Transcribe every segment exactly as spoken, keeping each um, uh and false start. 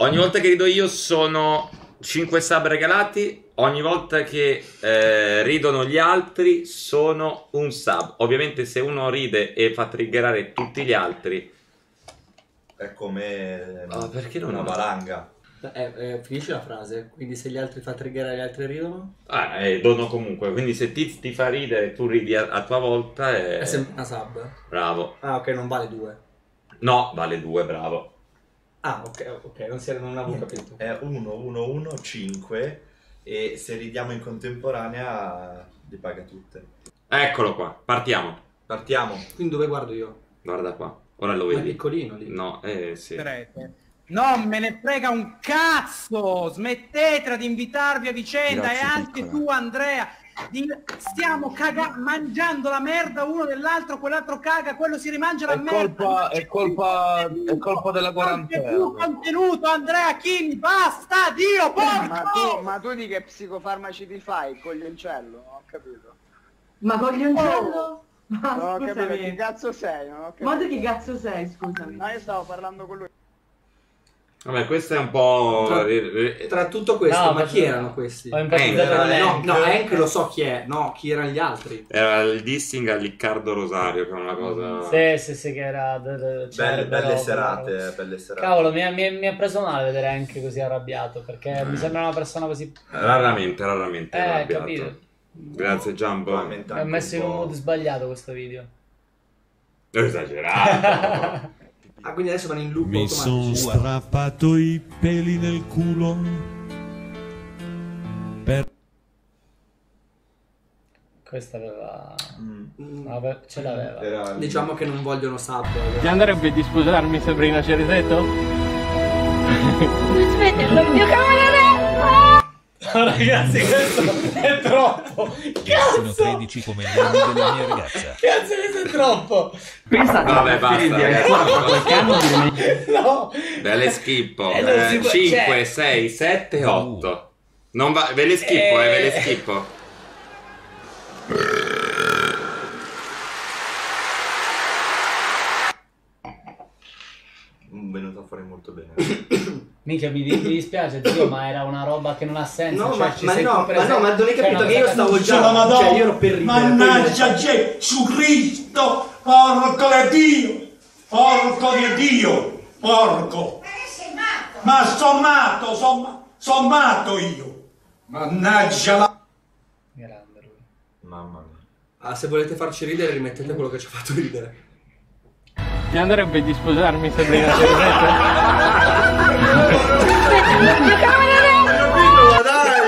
Ogni volta che rido io sono cinque sub regalati. Ogni volta che eh, ridono gli altri sono un sub. Ovviamente se uno ride e fa triggerare tutti gli altri è come oh, perché non una valanga. Eh, eh, finisci la frase, quindi se gli altri fa triggerare gli altri ridono? Ah, eh, dono comunque, quindi se ti, ti fa ridere tu ridi a, a tua volta è... È sempre una sub? Bravo. Ah ok, non vale due. No, vale due, bravo. Ah ok, ok, non, si, non avevo capito. È uno, uno, uno, cinque e se ridiamo in contemporanea li paga tutte. Eccolo qua, partiamo. Partiamo. Quindi dove guardo io? Guarda qua, ora lo Ma è vedi. piccolino lì. No, eh sì. Non me ne frega un cazzo! Smettetela di invitarvi a vicenda. Grazie, e anche piccola. tu Andrea. Di... Stiamo caga... mangiando la merda uno dell'altro, quell'altro caga, quello si rimangia la È merda. colpa, è colpa, è colpa della Non c'è quarantena. più contenuto, Andrea Chini, basta, Dio, porco! Ma tu, ma tu di che psicofarmaci ti fai? Coglioncello? Non ho capito. Ma Coglioncello? Oh, Ma non ho capito scusami. chi cazzo sei, non ho capito. Ma tu chi cazzo sei, scusami? No, io stavo parlando con lui. Vabbè, questo è un po'... Tra, tra tutto questo, No, ma ma chi no. erano questi? Ho empatizzato Eh, con lei. No, no, Hank lo so chi è. No, chi erano gli altri? Era il dissing a Riccardo Rosario, che è una cosa... Sì, sì, sì, che era... d- d- Belle, belle roba, serate, belle serate. Cavolo, mi, mi, mi ha preso male vedere anche così arrabbiato, perché Eh. mi sembra una persona così... Raramente, raramente Eh, arrabbiato. capito. Grazie Giambo. Probabilmente Mi ha anche messo un in un po'. mood sbagliato questo video. Ho esagerato. Ah, quindi adesso vanno in loop Mi sono automatici. strappato i peli nel culo per... Questa aveva... Mm. Vabbè, ce l'aveva. Era- Diciamo che non vogliono sub. Ti andrebbe di sposarmi, Sabrina Ceresetto? Aspetta, il mio camerone! No, ragazzi, questo è troppo! Sono Cazzo! tredici come il nome della mia ragazza. Cazzo, questo è troppo! Vabbè, basta, ragazzi. No! Ve le schippo. Eh, non si può- cinque, cioè- sei, sette, otto. Non va... Ve le schippo, eh, ve le schippo. Mm, venuta fuori molto bene. Minchia, mi, mi dispiace, zio, ma era una roba che non ha senso. No, cioè, ma, ci ma sei no, tu ma presente- no, ma non hai cioè, capito una che io cosa- stavo già... la Madonna, Cioè, io ero per ridere. mannaggia Gesù Cristo, porco di Dio, porco di Dio, porco. Ma son matto, son, son matto io. Mannaggia la... Grande lui. Mamma mia. Ah, se volete farci ridere, rimettete quello che ci ha fatto ridere. Ti andrebbe di sposarmi, Sabrina Ceresetto? Ma dai!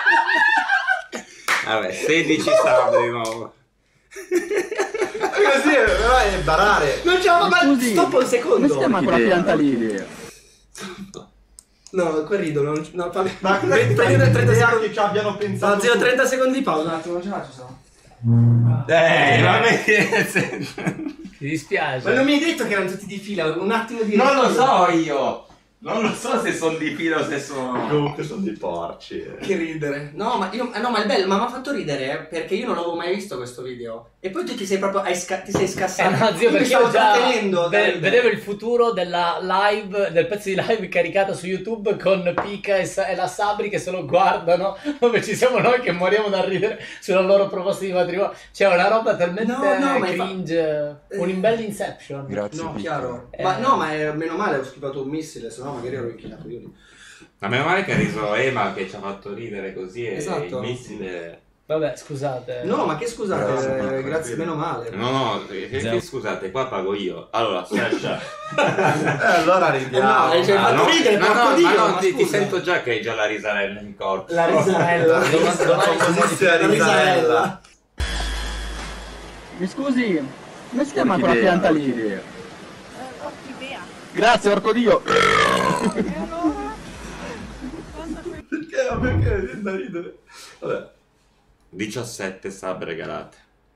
Vabbè, sedici sub di nuovo. Così però è barare. Non c'è, ma stop un secondo. Come si chiama quella pianta lì? No, quel rido, non... No, fa... Ma cosa Prendi fai trenta idea secondi. che ci abbiano pensato? No, zio, tutti? trenta secondi di pausa un attimo, non ce la faccio, sono. Eh, vabbè. Ti dispiace? Ma non mi hai detto che erano tutti di fila, un attimo di... Non lo so io. Non lo so se sono di fila o se sono... Comunque sono dei porci. eh. Che ridere. No, ma io... eh, no, ma è bello, ma mi ha fatto ridere, eh, perché io non l'avevo mai visto questo video. E poi tu ti sei proprio... hai sca- ti sei Eh scassato. no, zio, Io mi perché stavo io già trattenendo. da ve- ridere. vedevo il futuro della live, del pezzo di live caricato su YouTube con Pika e, Sa- e la Sabri che se lo guardano, dove ci siamo noi che moriamo da ridere sulla loro proposta di matrimonio. C'è una roba talmente No, no, ma cringe, fa- un bel Inception. Grazie, No, piccola. chiaro. Eh. Ma no, ma è, meno male ho schivato un missile, se no magari ero inchinato io lì. Ma meno male che ha riso Ema che ci ha fatto ridere così e Esatto. il missile... Vabbè, scusate. No, ma che scusate, Grazie, eh, Marco, grazie, meno male. No, no, che, che scusate, qua pago io. Allora, Sasha. Eh, allora ridiamo. Eh no, cioè, Ah, fatto no, ridere, no, porco no, Dio, ma no, ma ti, ti scusa. sento già che hai già la risarella in corpo. La risarella. Domani- domani- Famosissima La risarella. Mi scusi, come si chiama quella pianta lì? Grazie, porco Dio. Perché? Ma perché viene da ridere? Vabbè. diciassette sub regalate.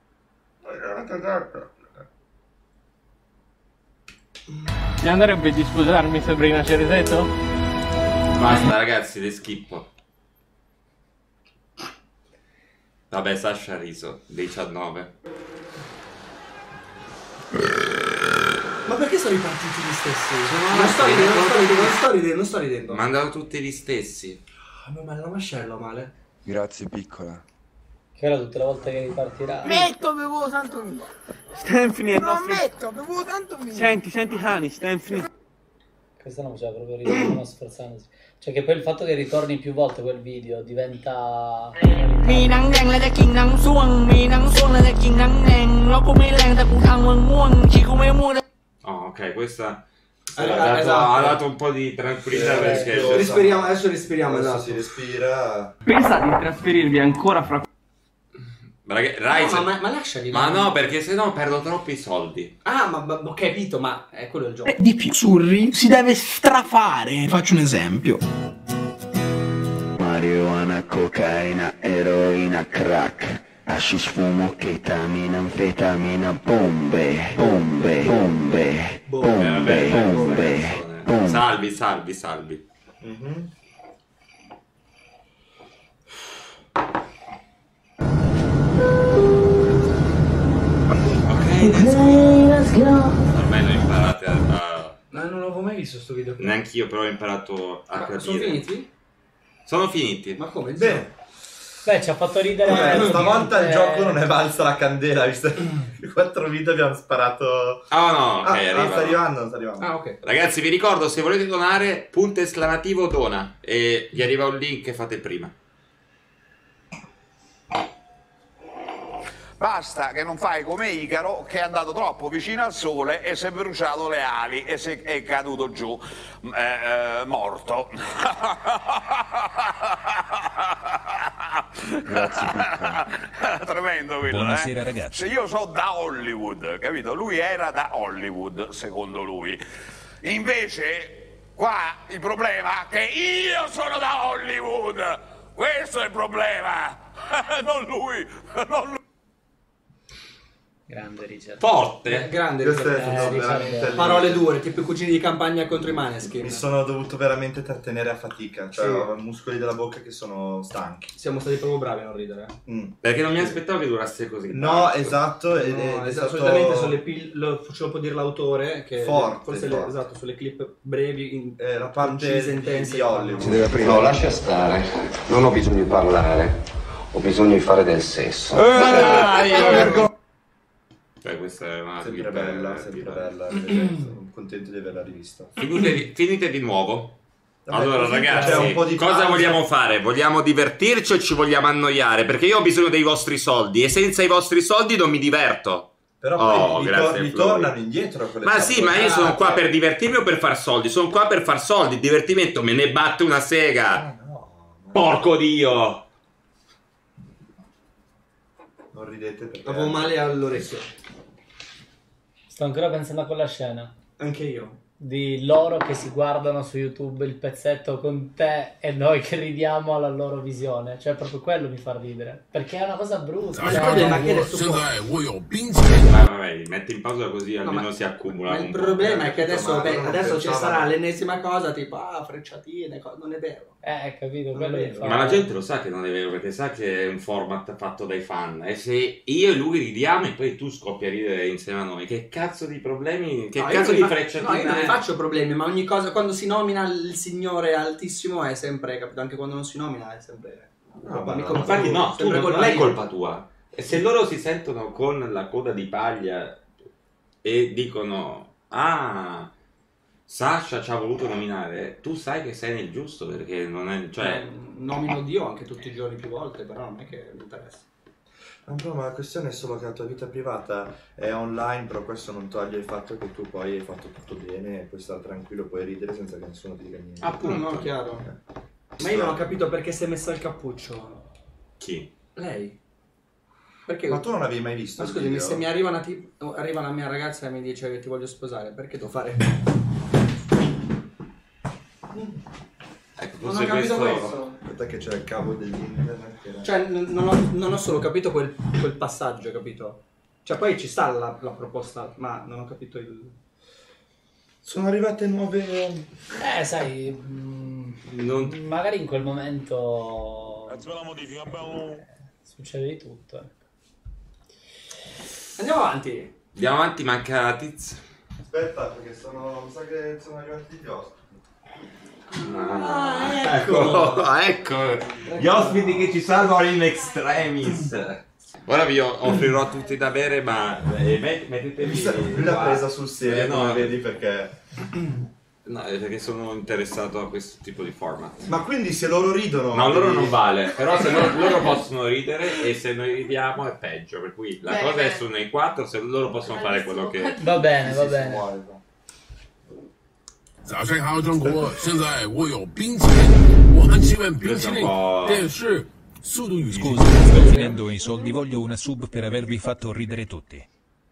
Ti andrebbe di sposarmi, Sabrina Ceresetto? Basta ragazzi, le schippo. Vabbè, Sasha ha riso, diciannove. Ma perché sono ripartiti gli stessi? Non sto ridendo, non sto ridendo, non sto ridendo, non sto ridendo. Mandano tutti gli stessi. Ma ma la mascella male. Grazie piccola. Che ora tutte le volte che ripartirà. Metto, bevuto tanto mio. Stai finendo. Non metto, bevuto tanto mio. Senti, senti Hani, stai finendo. Questa non faceva proprio ridere, non sforzandosi. Cioè che poi il fatto che ritorni più volte quel video diventa... Mi nắng đen là đã chinh nắng xuống, mi nắng xuống là đã chinh nắng đen. Nó cũng mấy leng ta cũng thăng nguồn nguồn, chỉ cũng mấy mua. Oh, ok, questa ha Eh, dato, esatto. ha dato un po' di tranquillità Eh, perché esatto. Respiriamo, adesso respiriamo, Adesso esatto. si respira. Pensate di trasferirvi ancora fra... Ragazzi, No, Rise- ma, ma, ma lasciali. ma no, perché sennò perdo troppi soldi. Ah, ma, ma ho capito, ma è quello il gioco. Di più. Surri si deve strafare. Faccio un esempio. Marijuana, cocaina, eroina, crack, hashish, fumo, ketamina, anfetamina, bombe, bombe, bombe, bombe, bombe, bombe. Salvi, salvi, salvi. Mhm. Ormai l'ho imparato a... a... No, non l'avevo mai visto sto video. Neanch'io però ho imparato a Ma capire. sono finiti? Sono finiti. Ma come? Bene. Beh, ci ha fatto ridere... Vabbè, stavolta il Eh, gioco non è valsa la candela, visto i quattro video abbiamo sparato. Oh no, ok, ah, arriva. ah, sta arrivando, sta arrivando. Ah, ok. Ragazzi, vi ricordo, se volete donare, punto esclamativo dona e vi arriva un link e fate prima. Basta che non fai come Icaro che è andato troppo vicino al sole e si è bruciato le ali e si è caduto giù eh, eh, morto. Grazie piccola. Tremendo quello. Buonasera, eh? ragazzi. Se io so da Hollywood, capito? Lui era da Hollywood, secondo lui. Invece qua il problema è che io sono da Hollywood. Questo è il problema. Non lui, non lui. Grande Richard. Forte. Grande. Questo è Richard. stato Eh, veramente Richard. lì. Parole dure, tipo i cugini di campagna contro i Maneskin. Mi sono dovuto veramente trattenere a fatica, cioè Sì. ho muscoli della bocca che sono stanchi. Siamo stati proprio bravi a non ridere. Mm. Perché non mi aspettavo che durasse così. No, tanto. esatto, ed No, è, esatto, è stato solitamente sono le pill- lo, ce lo può dire l'autore che Forte, forse le, forte. esatto, sulle clip brevi in, eh, la parte concise, di, intense. di Hollywood. Si deve aprire. No, lascia stare. Non ho bisogno di parlare. Ho bisogno di fare del sesso. Cioè, questa è una Sempre clip, bella, eh, sempre tipo- bella. Sono contento di averla rivista. Finite di, finite di nuovo. Vabbè, Allora così ragazzi, c'è un po' di cosa pausa. vogliamo fare? Vogliamo divertirci o ci vogliamo annoiare? Perché io ho bisogno dei vostri soldi e senza i vostri soldi non mi diverto. Però Oh, poi grazie, ritor- Flo. ritornano indietro con le Ma sì, ma io sono qua per divertirmi o per far soldi? Sono qua per far soldi, il divertimento me ne batte una sega. Ah, no, no. Porco Dio. Non ridete perché Avevo male all'orecchio. Sto ancora pensando a quella scena Anche io. di loro che si guardano su YouTube il pezzetto con te e noi che ridiamo alla loro visione. Cioè, proprio quello mi fa ridere. Perché è una cosa brutta. Ma il cioè- problema è che adesso può- Ma vabbè, metti in pausa così almeno ma- si accumula. Ma il un po'. problema è che adesso, Ma beh, non adesso ci pensavo- sarà l'ennesima cosa tipo ah frecciatine, co- non è vero. Eh, capito, Non quello è mi vero. fa... Ma la gente lo sa che non è vero, perché sa che è un format fatto dai fan. E se io e lui ridiamo e poi tu scoppi a ridere insieme a noi, che cazzo di problemi, che No, io cazzo non di mi fa- frecciatina No, io non mi è? faccio problemi, ma ogni cosa quando si nomina il signore altissimo è sempre, capito? Anche quando non si nomina è sempre. No, ma mica no, colpa Infatti tua, no, tu sempre non, non colpa è mia. colpa tua. E se loro si sentono con la coda di paglia e dicono ah, Sasha ci ha voluto nominare, tu sai che sei nel giusto perché non è, cioè Eh, nomino Dio anche tutti i giorni più volte, però non è che mi interessa. No, però, ma la questione è solo che la tua vita privata è online, però questo non toglie il fatto che tu poi hai fatto tutto bene e puoi stare tranquillo, puoi ridere senza che nessuno ti dica niente. Appunto, no, chiaro. Eh. Ma io non ho capito perché si è messa il cappuccio. chi? Lei? Perché? Ma tu non avevi mai visto Ma il scusami, video? se mi arriva una, tip- arriva una mia ragazza e mi dice che ti voglio sposare, perché devo fare? Ecco, Non forse ho capito questo- questo. Aspetta che c'è il cavo dell'internet. che era- Cioè, n- non ho, non ho solo capito quel, quel passaggio, capito? Cioè, poi ci sta la, la proposta, ma non ho capito il... Sono arrivate nuove... Eh, sai, mm, Non- magari in quel momento eh, succede di tutto. ecco. Andiamo avanti. Andiamo avanti, manca Tiz. Aspetta Aspetta, perché sono. Mi sa che sono arrivati gli ospiti. Ah, ecco, ecco, gli ospiti che ci salvano in extremis. Ora vi offrirò a tutti da bere, ma eh, mettetevi. Lui l'ha presa sul serio, eh, no, come vedi, perché. No, perché sono interessato a questo tipo di format. Ma quindi se loro ridono. No, loro non vale, però se loro, loro possono ridere e se noi ridiamo è peggio. Per cui la Beh, cosa beh. è su nei quattro, se loro possono fare quello che. Va bene, va Sì, sì, bene. si muore. 早上好，中国！现在我有冰淇淋，我很喜欢冰淇淋。电视，速度与激 Scusa, sto finendo i soldi, voglio una sub per avervi fatto ridere tutti.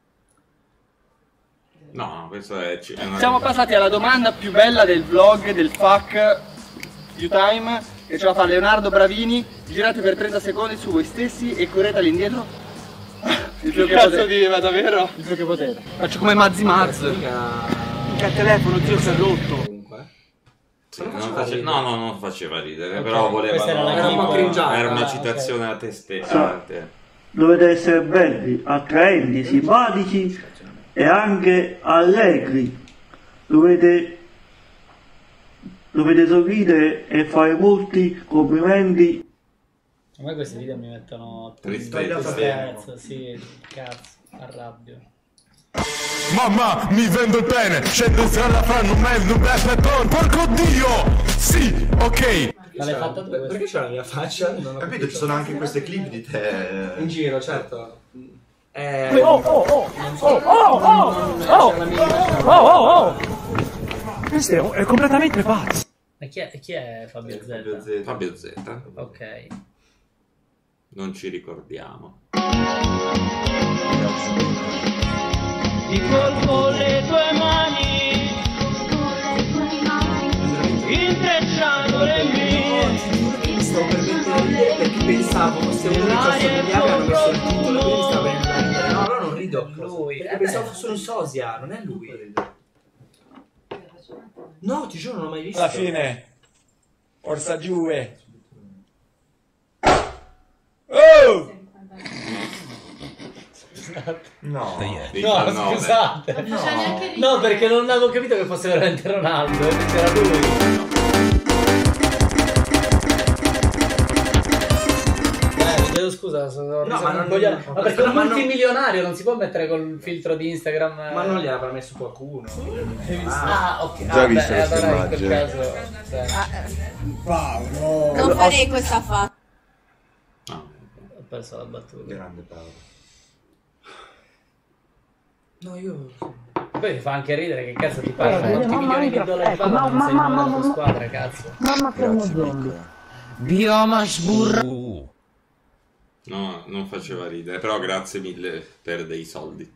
No, questo è. è una... Siamo passati alla domanda più bella del vlog del fuck U-Time, che ce la fa Leonardo Bravini. Girate per trenta secondi su voi stessi e correte all'indietro. Il più che potete. Di, ma davvero? Il più che potete. Faccio come Mazzi Maz. Che telefono, zio, si è rotto. Sì, non face... No, no, non faceva ridere, okay, però voleva. Era un po' cringiata. Era una Ah, citazione okay. a te stesso. Dovete essere belli, attraenti, simpatici e anche allegri. Dovete, dovete sorridere e fare molti complimenti. A me questi video mi mettono Tristezza. Cazzo, sì, cazzo, arrabbio. Mamma, mi vendo il pene, scendo in strada fanno un mezzo, un bel porco dio! Sì, ok! Ma l'hai fatta tu? Perché c'è la mia faccia? Non ho Capito, ci sono anche queste clip di te. In giro, certo. Eh, Oh oh oh! Oh oh oh! Oh oh oh! Questo è completamente pazzo. Ma chi è, chi è Fabio Z? Fabio Z. Fabio Z. Ok. Non ci ricordiamo. Ti colgo le tue mani, intrecciando le mie. Sto per mettere a ridere perché pensavo se uno mi assomigliava hanno messo il titolo, quindi stavo venendo a ridere. No, allora non rido. Lui. Perché pensavo fosse un sosia, non è lui. No, ti giuro, non l'ho mai visto. Alla fine, forza Juve. Oh! No, No, scusate. Non faceva neanche ridere. No, perché non avevo capito che fosse veramente Ronaldo, invece era lui. Eh, chiedo scusa, sono No, sono ma un non- coglione. no, Ma perché un ma non- multimilionario non si può mettere col filtro di Instagram. Ma non gli avrà messo qualcuno. Ah, ok. Già Ah, visto beh, questa allora in quel immagine. caso. sì. Paolo! Non farei questa faccia. Ho perso la battuta. Grande Paolo. No, io. Poi fa anche ridere, che cazzo ti parla? Eh, Quanti ma milioni di Minecraft, dollari ecco, fanno ma- non sei il ma- nome ma- della tua ma- squadra, cazzo? Mamma che uno zombie. Bioma sburra. Uh, No, non faceva ridere, però grazie mille per dei soldi.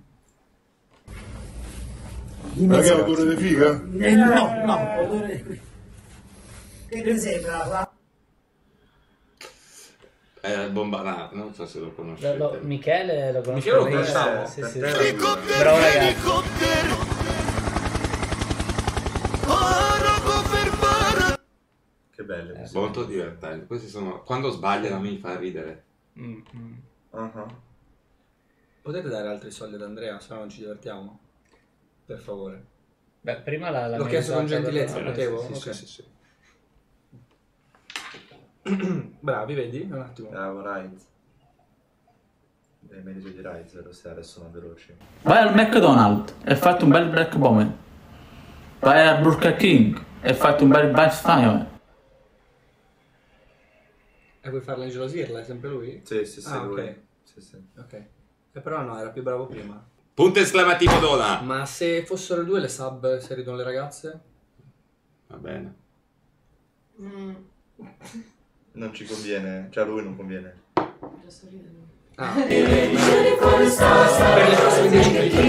Raga, odore di figa? Eh, no, no, odore. Che ne sembra? È Bombanato, non so se lo Lo- conoscete. lo- Michele lo conosco Michele lo bene. conosciamo. Sì, sì, Per sì. te- Bravo ragazzi. Che belle queste. Molto divertente. Questi sono. Quando sbagliano mi fa ridere. Mm, mm. Uh-huh. Potete dare altri soldi ad Andrea, se no non ci divertiamo? Per favore. Beh, prima la, la L'ho mia chiesto con risata gentilezza, per- potevo? Sì, Ok. sì, sì, sì. Bravi, vedi? Un attimo. Bravo, Raiz. È meglio di Raiz, vero? Se adesso sono veloci. Vai al McDonald's e fatti un bel Black Bomber. Vai al Burger King e fatti un bel Best Time. E vuoi farla ingelosirla? È sempre lui? Sì, sì, sì, Ah, lui. ok. Sì, sì. Ok. E però no, era più bravo prima. Punto esclamativo Dona. Ma se fossero due le sub, se ridono le ragazze? Va bene. Mm. Non ci conviene, cioè a lui non conviene. Ah, ok. Per le prossime dieci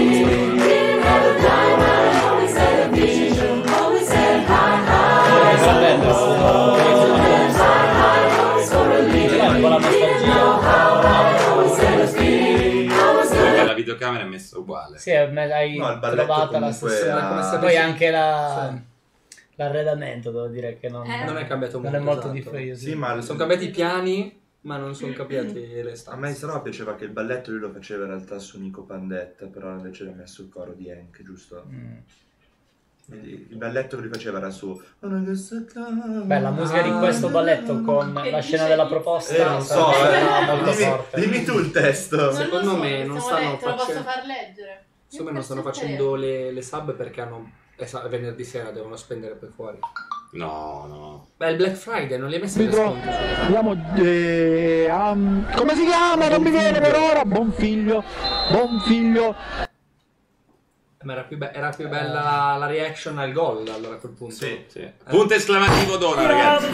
Perché la videocamera è messa uguale. Sì, hai No, il balletto trovata la comunque stessa. ha- Come se poi avessi- anche la... l'arredamento, devo dire che non, Eh. Non è cambiato non molto. è molto esatto. difficile. Sì, ma Sono cambiati i piani Ma non sono cambiati le stanze. A me se no piaceva che il balletto lui lo faceva in realtà su Nico Pandetta, però invece l'ha messo il coro di Hank, giusto? Mm. Quindi il balletto che lui faceva era su... Beh, la musica di questo balletto con la scena della proposta Eh, non so, era eh. molto Dimmi, forte. dimmi tu il testo. Secondo me non stanno Te lo posso facendo... far leggere? Secondo me non stanno facendo le, le sub perché hanno... È venerdì sera, devono spendere poi fuori. No, no. Beh, il Black Friday non li hai messi in sconto. Andiamo, eh, um, come si chiama? Non mi viene per ora. Buon figlio, buon figlio. Ma era più, be- era più bella la, la reaction al gol allora a quel punto. Sì, sì. Punto esclamativo d'ora, ragazzi.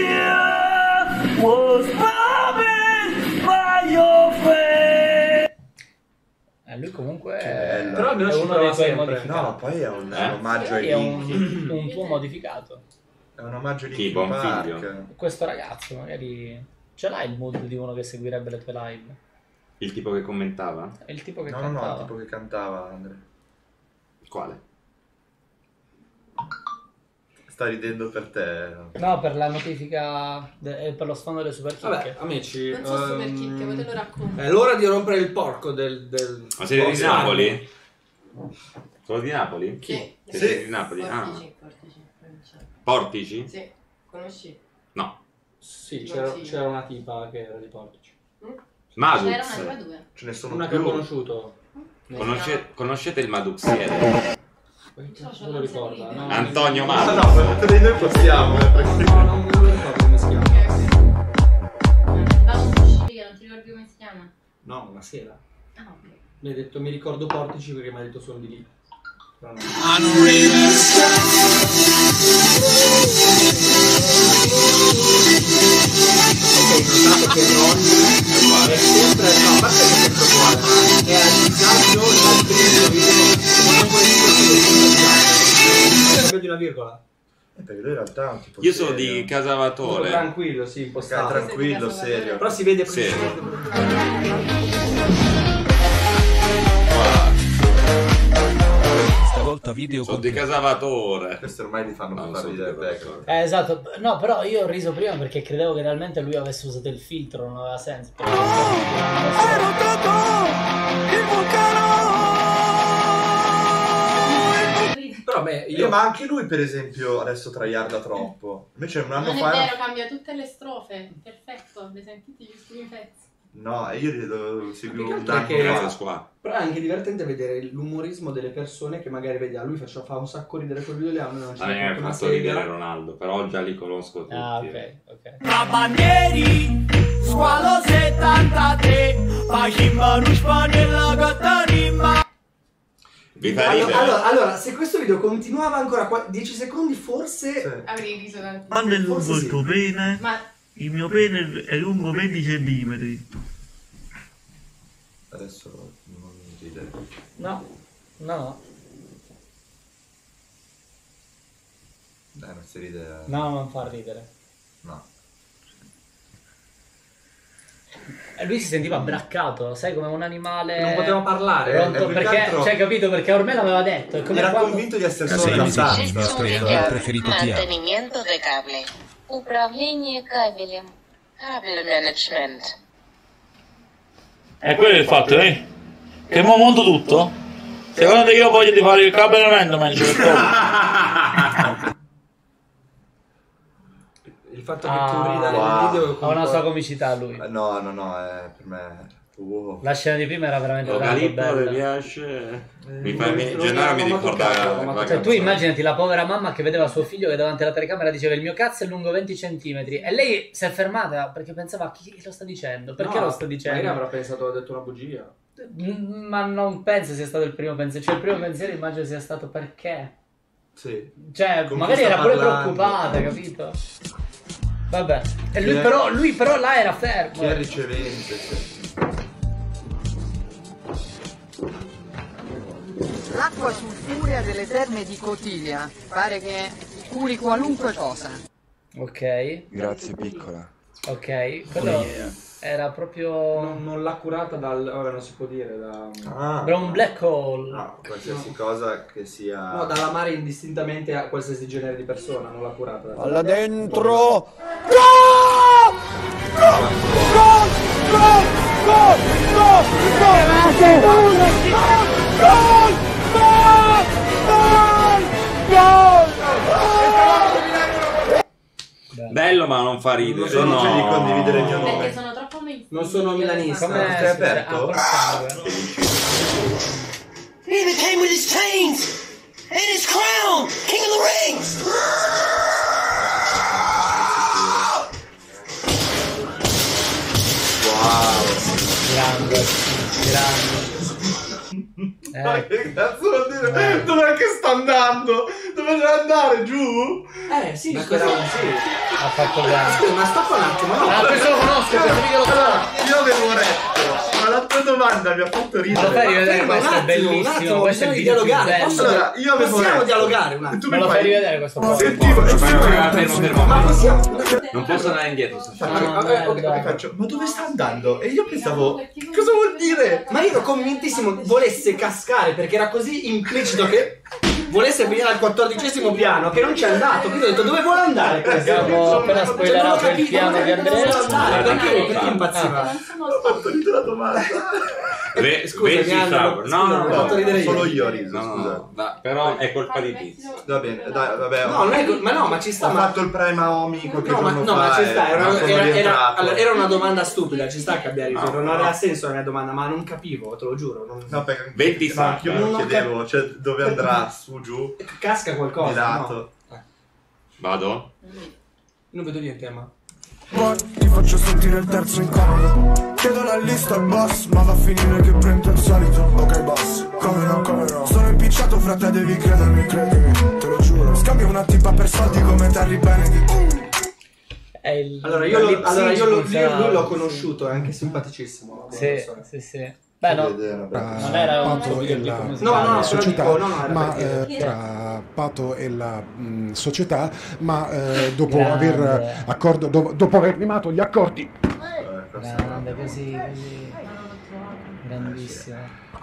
Eh, lui comunque bello. è, Però almeno è ci uno prova dei tuoi sempre. modificati. No, poi è un, Eh? un omaggio ai È un, Linkin. un tuo modificato. È un omaggio ai Tipo, Linkin un Park. figlio. Questo ragazzo magari ce l'ha il mood di uno che seguirebbe le tue live. Il tipo che commentava? È il tipo che No, no, cantava. no, tipo che cantava, Andrea. Quale? Sta ridendo per te. No, per la notifica de- e per lo sfondo delle super chicche. Vabbè, amici. Non so super ehm, chicche, voi te lo racconto. È l'ora di rompere il porco del... del Ma siete di prossimo Napoli? anno. Sono di Napoli? Sì. Siete Sì. di Napoli? Ah. Portici, portici, provincia. Portici? Sì, conosci? No. Sì, c'era, Sì. c'era una tipa che era di Portici. Madux. C'era una tra due. Ce ne sono Una che ho più. conosciuto. Conosce- conoscete il Maduxiere? Non lo ricorda. No, Antonio No, Madux. no, ma tutti noi possiamo. eh, perché- No, non me lo ricordo come si chiama. Va un uscire, non ti ricordi come si chiama? No, una sera. Ah, ok. Mi hai detto mi ricordo Portici perché mi ha detto sono di lì. Però no. Ok, notato che Ronny è sempre, no, a parte che è sempre uguale, è a disagio dal primo video, non puoi dire di una virgola. Eh, perché lui in realtà è un tipo Io sono serio. di Tutto Casavatore. tranquillo, sì, un po' Perché è stato. tranquillo, serio. Però si vede Sì. Stavolta video Sono con di Casavatore. Questo ormai li fanno No, per far sono ridere di te. Casavatore. Eh, esatto, no, però io ho riso prima perché credevo che realmente lui avesse usato il filtro, non aveva senso. Però beh, Io, io ma anche lui, per esempio, adesso traiarda troppo. Invece un anno Non fa. è vero, cambia tutte le strofe. Perfetto, le sentite gli ultimi pezzi. No, io lo seguivo un Perché anno che- fa. Cosa qua? Però è anche divertente vedere l'umorismo delle persone che magari vedi a lui faceva fa un sacco ridere quel video lì, a me non ci A me mi ha una fatto sega. ridere Ronaldo, però già li conosco tutti. Ah, ok, ok. Bandieri, squalo settantatré, facimmo un spanella Catarina. Vi fa ridere? Allora, allora, allora, se questo video continuava ancora qua- dieci secondi, forse Avrei riso tanto. Quando è lungo Forse il sì. tuo pene? Ma Il mio pene è lungo venti centimetri. Adesso non ridere. No, no, no. Dai, non si ride. No, non fa ridere. No. E lui si sentiva braccato, sai, come un animale. non poteva parlare. Pronto, Eh, più che perché, altro- cioè, capito? Perché ormai l'aveva detto. È come Era quando... convinto di essere solo Casei una Music, il mio stanza. streamer preferito ti amo. Mantenimiento de cable. Управление кабелем. Cable management. E quello è il fatto, eh? Che mo monto tutto? Secondo te io voglio di fare il cambiamento, man, cioè, Il fatto che Ah, tu rida wow. nel video ha una sua comicità lui. Eh, No, no, no, è per me. Wow. La scena di prima era veramente Lo tanto Calippo mi bella. piace. Mi fa, non- mi, non Gennaro mi l'avevamo ricorda toccato, la l'avevamo Cioè, tu canzone. immaginati la povera mamma che vedeva suo figlio che davanti alla telecamera diceva il mio cazzo è lungo venti centimetri e lei si è fermata perché pensava chi lo sta dicendo? Perché No, lo sta dicendo? Magari avrà pensato, ha detto una bugia. Mm, Ma non penso sia stato il primo pensiero. Cioè, il primo pensiero immagino sia stato perché. Sì. Cioè, Con magari chi sta era pure parlando? preoccupata, capito? Vabbè. E Chi lui è- però, lui però là era fermo. Chi è ricevente? Sì. L'acqua sulfurea delle terme di Cotilia pare che curi qualunque cosa. Ok, Grazie piccola. ok. Quello era proprio. Non, non l'ha curata dal... Vabbè, non si può dire, da... Ah, Era un black hole. no, qualsiasi cosa che sia. No, dall'amare indistintamente a qualsiasi genere di persona, non l'ha curata. Alla dentro! No! Gol! Gol! Gol! Gol! Gol! Gol! Gol! Bello, ma non fa ridere. Non sono felice di condividere il mio Perché nome. sono troppo mainstream. Non sono milanista. Come stai aperto? He came with his chains and his crown, King of the Rings. Wow. Grande, grande. Ma che cazzo vuol dire? Dov'è che sta andando? Dove deve andare? Giù? Eh sì, Ma speravo cosa- sì. Ha fatto grande. Scusa, ma stoppa un attimo, no? Ah, questo lo conosco, questo video lo Allora, conosco. io avevo letto, ma la tua domanda mi ha fatto Ma ridere. lo fai rivedere, ferma, questo un è attimo, un bellissimo, attimo, questo è il bisogna video più dialogare, bello. posso- Allora, io avevo Possiamo letto. dialogare un attimo? E tu Me mi lo fai fai rivedere questo qua? Sentivo, e tu mi fai- Fermo, fermo. Ma possiamo... Non posso andare indietro. sto Faccio, facendo. ok, ok, ok, faccio, ma dove sta andando? E io pensavo, cosa vuol dire? Ma io ero convintissimo volesse cascare perché era così implicito che volesse venire al quattordicesimo piano che non c'è andato. Quindi ho detto dove vuole andare questo? Abbiamo appena Cioè, non ho spoilerato il capito piano dove di Andrea. vuole andare. Perché, perché Ah. impazziva? Ho fatto ridere la domanda. Ve- Scusa, venti mi hanno- favor. scusa, No, no, ho no. fatto ridere io. Solo io ho riso, No, no, scusa. no, da- però è colpa di Tizio. Va bene, dai, vabbè. No, non è co- ma no, ma ci sta. Ho ma... fatto il prima Omi qualche No, ma, giorno no, fa. ma ci sta, e era, non sono era- era- rientrato. allora, era una domanda stupida, ci sta che abbia riso, No, non no. aveva senso la mia domanda, ma non capivo, te lo giuro. Non... No, perché venti ma anche io favor. me lo Non chiedevo, cioè dove andrà, su, giù, Casca qualcosa, di lato. no? Vado? Non vedo niente, ma... Ti faccio sentire il terzo incomodo. Chiedo la lista al boss, ma va a finire che prendo il solito. Ok boss, come no, come no. Sono impicciato, frate, devi credermi, credimi, te lo giuro. Scambio una tipa per soldi come Terry Benedict. È il Allora io, lo- lip sync allora, io lo- funziona- io lui l'ho conosciuto, è anche simpaticissimo. come Sì, persona. sì, sì. Beh, no, non era un suo Pato video e clip la musicale. No, no, no, società, però dico, no, no, era ma per eh, dire. tra Pato e la mh, società, ma eh, dopo Grande. aver accordo, do- dopo aver limato gli accordi, Grande, così, così. Grandissimo.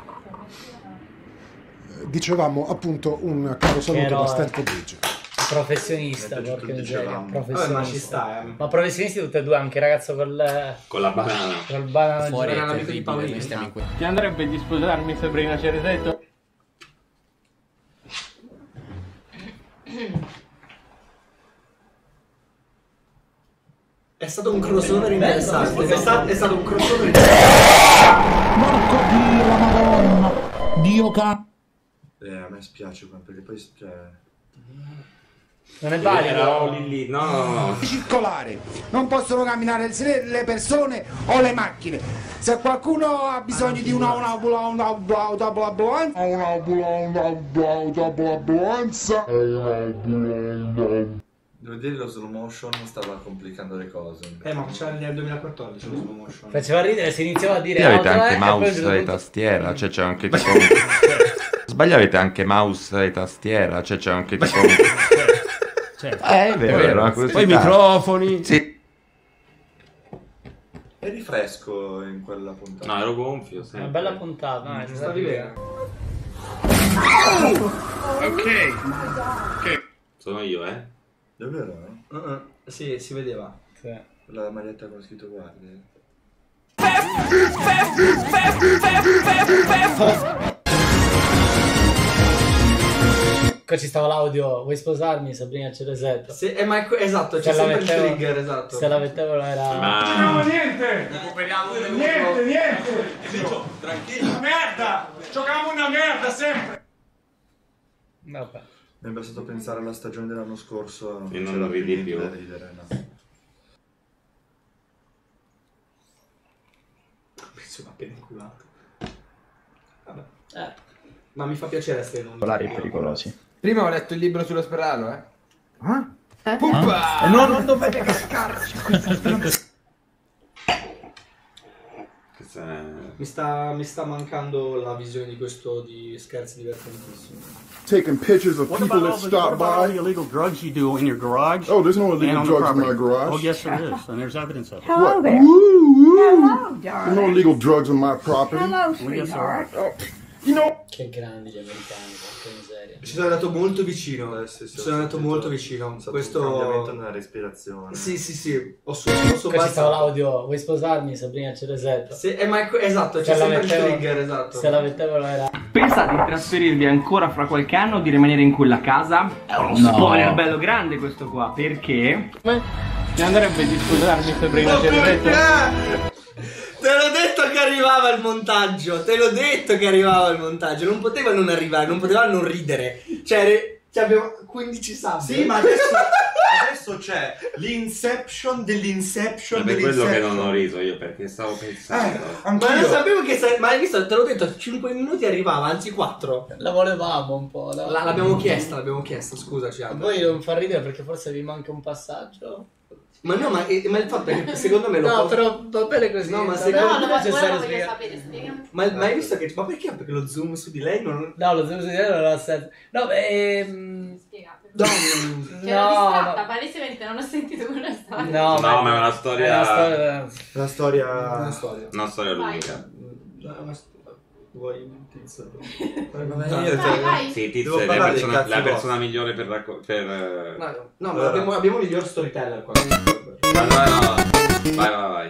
dicevamo appunto un caro saluto eroe. da Stanford Bridge. Professionista, Mi è piaciuto porca il miseria. dicevamo. Professionista. Vabbè, ma ci sta, eh. Ma professionisti tutti e due, anche il ragazzo col, Con la banana. col banana Fuori Era è l'amico di terribile, Paolino. noi stiamo in que- Ti andrebbe di sposarmi, Sabrina Ceresetto? È stato un crossover interessante, è stato, è stato un crossover interessante. Porco Dio, la Madonna! Dio ca... Eh, a me spiace perché poi cioè... Non è Eravamo valido. lì lì. No, no, no. circolare, non possono camminare le le persone o le macchine. Se qualcuno ha bisogno di una una una una un'autoambulanza, un'autoambulanza, Devo dire lo slow motion stava complicando le cose. Eh, ma faceva nel duemilaquattordici lo slow motion. Faceva ridere, si iniziava a dire Qui avete auto, anche eh, e poi a un mouse certo e punto- tastiera, cioè c'è anche tipo... Sbaglio, avete anche mouse e tastiera, cioè c'è anche tipo... Certo. Eh, è vero, era una Poi i curiosità. microfoni. Sì. Eri fresco in quella puntata. No, ero gonfio. Una sempre. bella puntata, dai, Ci stavi bene. Ok. Sono io, eh. Davvero? Uh-uh. Sì, si vedeva. Sì. La maglietta con scritto guardi. Qua ci stava l'audio, vuoi sposarmi Sabrina Ceresetto? Sì, eh, ma è que- esatto, c'è Se la sempre il mettevo- trigger, esatto. Se la mettevano era... Ma... niente! Niente, niente! Tranquillo! Merda! Giochiamo una merda sempre! Vabbè. Mi è bastato pensare alla stagione dell'anno scorso. E non c'era lo ridi niente più. da ridere, no. Penso una appena inculato. Vabbè. Eh. Ma mi fa piacere essere in un... Polari pericolosi. Prima ho letto il libro sullo sperano, eh. Eh? Puppa! Eh, no, non dovete cascarci. Mi sta, mi sta mancando la visione di questo di scherzi divertentissimi. Taking pictures of What people about that all the, stop what about all by. the illegal drugs you do in your garage? Oh, there's no and illegal on the drugs in my property? garage. Oh, yes, there is, and there's evidence of it. What? there. Woo, woo. Hello, There's darling. no illegal drugs on my property. Hello, Well, yes, there are. sweetheart. You know, Che grandi gli americani, che miseria. Ci sono andato molto vicino. Eh, sì, sì, Ci sono andato molto vicino. Questo un cambiamento nella respirazione. Sì, sì, sì. Ho su, ho Qua ci stava l'audio, vuoi sposarmi Sabrina Ceresetto? Sì, eh, ma è- esatto, c'è Se la sempre il mettevo- trigger, esatto. Se la mettevano era... Pensate di trasferirvi ancora fra qualche anno o di rimanere in quella casa? È uno No. spoiler bello grande questo qua, perché? Mi andrebbe di sposarmi Sabrina Ceresetto? Te l'ho detto che arrivava il montaggio, te l'ho detto che arrivava il montaggio, non poteva non arrivare, non poteva non ridere. Cioè, re- cioè abbiamo quindici sub. Sì, ma adesso, adesso c'è l'inception dell'inception È per quello che dell'inception. non ho riso io, perché stavo pensando. Ma non sapevo che sai, ma hai visto, te l'ho detto, cinque minuti arrivava, anzi quattro. La volevamo un po'. La... La- l'abbiamo chiesta, l'abbiamo chiesta, scusaci. Ma Aldo. poi non fa ridere perché forse vi manca un passaggio. Ma no, ma, eh, ma il fatto è che secondo me lo No, posso- però va bene così. No, ma non secondo è me- necessario voglio spiegare. sapere, spiegami. Ma, ma hai visto che... Ma perché? Perché lo zoom su di lei non... No, lo zoom su di lei non ha senso. No, beh... Ehm... Spiegate. No, Che ero No, distratta, no. palesemente non ho sentito quella storia. No, No, ma è una storia. È una storia... Una storia... Una storia. Una storia Vai. lunga. No, ma st- Vuoi un tizio? Vai, Vai, vai. Sì, Devo Tizio è la parlare dei persona, cazzi la vostri. persona migliore per raccontare. Per... eh, No, no, no, ma Allora. abbiamo, abbiamo il miglior storyteller qua. No, no, no. Vai, vai, vai.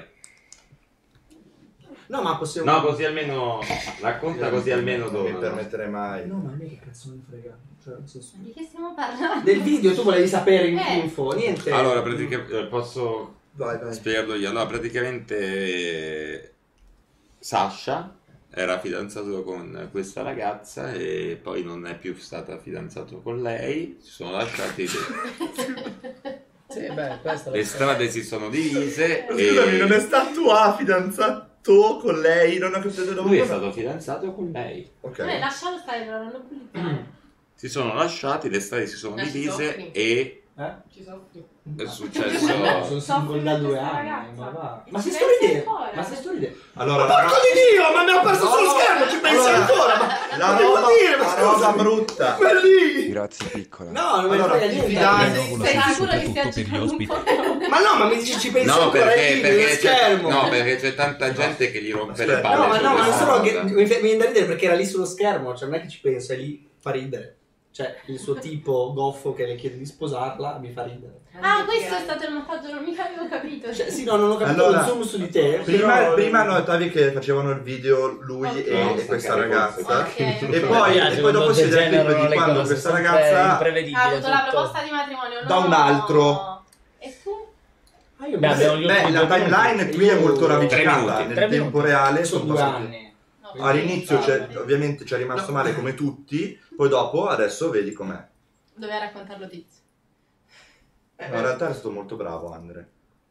No, ma possiamo... No, così almeno. Racconta così almeno Non mi dove. permetterei mai. No, ma a me che cazzo mi frega? Cioè, nel senso... Di che stiamo parlando? Del video tu volevi sapere in Eh. info, niente. Allora, praticamente posso Vai, vai. spiegarlo io. No, praticamente eh, Sasha era fidanzato con questa ragazza e poi non è più stata fidanzato con lei. Si sono lasciati. Sì, beh, questa è la Le strade si sono divise. Scusami, e non è stato a fidanzato con lei? Non ho capito dove. lui è stato fidanzato con lei. Ok. Vabbè, lascialo stare, non lo pubblicare. Si sono lasciati, le strade si sono Ma ci divise soffri? e Eh? Ci soffri. è successo. Sono single da due questa anni, ragazza. ma va. Ci Ma sei pensi storidente? ancora? Ma sei storidente? Allora, Ma porco di Dio, ma mi ha perso No, sullo no, schermo, ci pensi allora, ancora? Ma la ma devo roba, dire, ma la roba scusa. brutta. Ma lì! Grazie piccola. No, non me ne Allora, frega ti niente. fidate? Nuovo Sei lascio sicuro che soprattutto stia per gli girando un ospiti. po'? Ma no, ma mi dici ci pensi No, ancora perché, ai video, perché nello c'è, schermo? no, perché c'è tanta gente che gli rompe le Aspetta. palle. No, ma su no, ma non questa solo che cosa. mi mi viene da ridere perché era lì sullo schermo, cioè non è che ci penso, è lì, fa ridere. Cioè, il suo tipo goffo che le chiede di sposarla mi fa ridere. Ah, questo è stato il montaggio, non mica avevo capito. Cioè, sì, no, non ho capito Allora, il zoom su di te. Prima, però- prima notavi che facevano il video lui Ok. e, No, e questa staccare ragazza. forse. Ok, E ok. poi, Mi piace e poi dopo quando si vede il clip degenerano di le quando cose, questa sempre ragazza imprevedibile Ha avuto la tutto. proposta di matrimonio, no? da un altro. E tu? Ah, io Beh, abbiamo gli Beh, ultimi la due timeline minuti. qui è molto Tre ravvicinata. minuti. Nel Tre tempo minuti. reale sono sono due passati. anni. No, All'inizio c'è- no. ovviamente ci è rimasto male come tutti, poi dopo adesso vedi com'è. Doveva raccontarlo Tizio. No, in realtà è stato molto bravo Andre.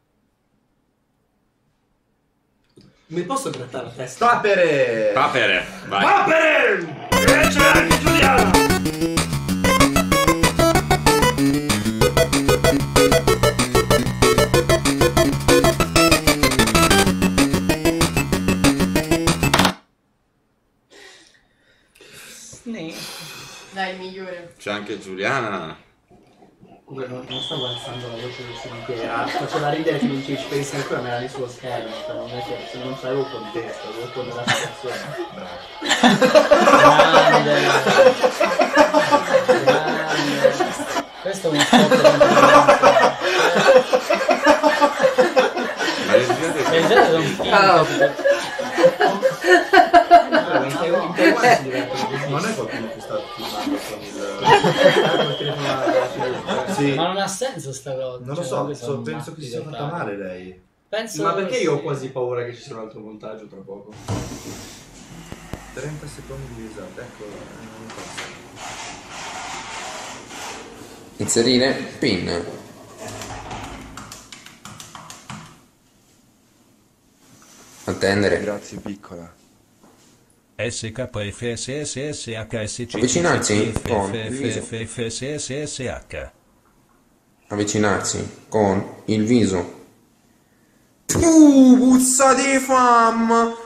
Mi posso grattare la testa? Papere! Papere, vai. Papere! E c'è anche Giuliana! Sì. Dai, il migliore. C'è anche Giuliana. Comunque non, non stavo alzando la voce del cimitero, faceva ridere che non ci ci pensi ancora, ma era lì sullo schermo, cioè non è che se non c'avevo contesto, avevo con la situazione. Grande. Grande. Questo è un spot Ma le girate Le risate sono finte. In Taiwan- in Taiwan si diverte così. Non è qualcuno che sta filmando con il... Col telefono alla fine. Sì. Ma non ha senso sta cosa. Non lo cioè, so, comunque so- sono penso matti che si sia di fatta ottavo. male lei. Penso Ma perché io ho sì. quasi paura che ci sia un altro montaggio tra poco? trenta secondi di risata, ecco. non posso. Inserire pin. Attendere. Grazie piccola. S K F S S S H S C Avvicinarsi con F il F viso. F F S S S H. Avvicinarsi con il viso. Uh, puzza di fam!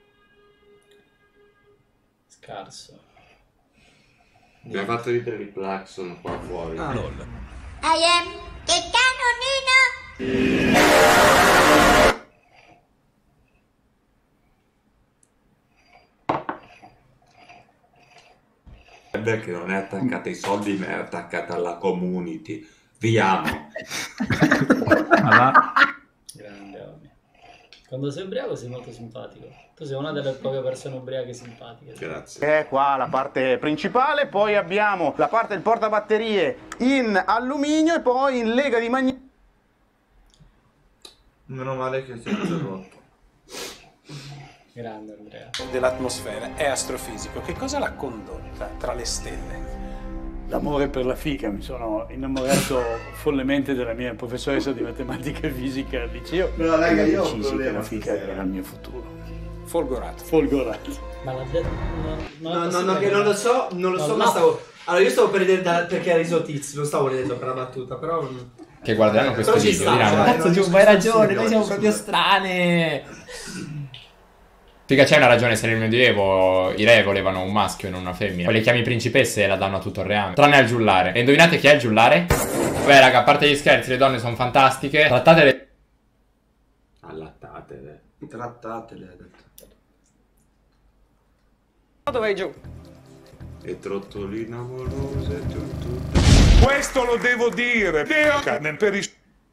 Scarso. Mi ha fatto ridere il Plaxon qua fuori. Ah, lol. I am che canonino. Perché non è attaccata ai soldi, ma è attaccata alla community. Vi amo. Grande, Omi. Quando sei ubriaco sei molto simpatico. Tu sei una delle poche persone ubriache simpatiche. Grazie. È qua la parte principale, poi abbiamo la parte del portabatterie in alluminio e poi in lega di magnesio. Meno male che si è interrotto. Grande Andrea. Dell'atmosfera è astrofisico. Che cosa l'ha condotta tra le stelle? L'amore per la fica. Mi sono innamorato follemente della mia professoressa di matematica e fisica al liceo. No, raga, e io ho un decisi che problema la fica stasera. era il mio futuro. Folgorato. Folgorato. Ma l'ha detto. No, No, no, no, che non lo so, non lo so, ma stavo. Allora io stavo per ridere da- perché ha riso Tizio, non stavo ridendo per la battuta, però. Che guarderanno questo Però ci video, sta, diranno. cioè, Cazzo, non- Giubbo, hai ragione, noi siamo proprio strane. Figa, c'è una ragione se nel Medioevo i re volevano un maschio e non una femmina. Poi le chiami principesse e la danno a tutto il reame. Tranne al giullare. E indovinate chi è il giullare? Beh, raga, a parte gli scherzi, le donne sono fantastiche. Trattatele. Allattatele. Trattatele, ha detto. Dove vai giù? E trottolina amorose tutto. Questo lo devo dire. Per i...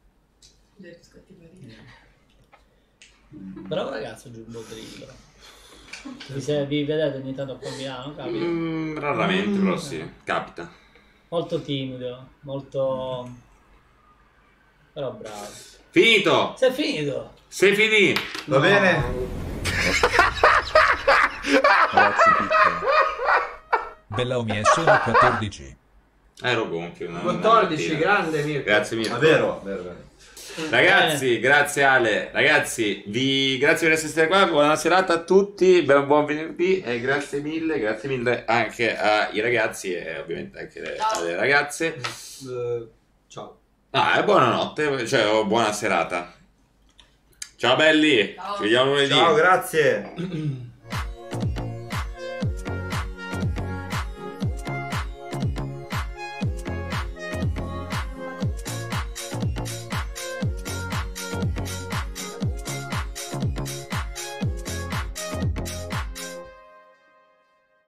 Bravo ragazzo Giubbo Drillo. Vi, se- vi vedete ogni tanto qua a Milano, capita? Mm, raramente, però sì, capita. Molto timido, molto... però bravo. Finito! Sei finito! Sei finito! Va bene? Ragazzi piccoli. Bella Omi, sono quattordici. Ero gonfio. una- una quattordici, mattina. grande Mirko. Grazie Mirko. Ma vero, vero, vero. Ragazzi, grazie Ale, ragazzi, vi grazie per essere stati qua, buona serata a tutti, buon buon venerdì e grazie mille, grazie mille anche ai ragazzi e ovviamente anche le- alle ragazze. Eh, ciao. Ah, e buonanotte, cioè oh, buona serata. Ciao belli, ci vediamo lunedì. Ciao, grazie.